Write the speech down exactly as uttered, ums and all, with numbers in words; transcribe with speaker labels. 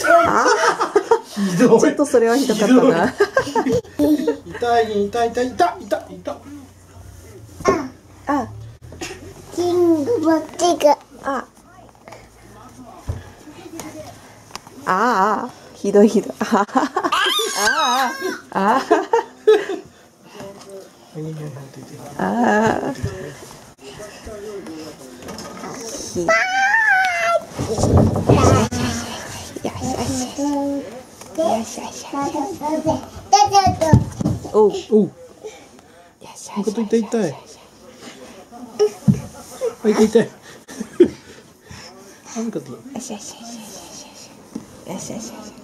Speaker 1: あちょっとそれはひどかったな。
Speaker 2: 痛い痛い痛い痛い痛い痛い。
Speaker 1: あ、
Speaker 3: キングボッチが。
Speaker 1: あ、ああ、ひどいひどい。ああ、ああ、ああ。ひ。おう。
Speaker 2: おう。痛い痛い痛い。あ、痛い痛い。なんかで。
Speaker 1: よしよしよしよしよしよしよしよし。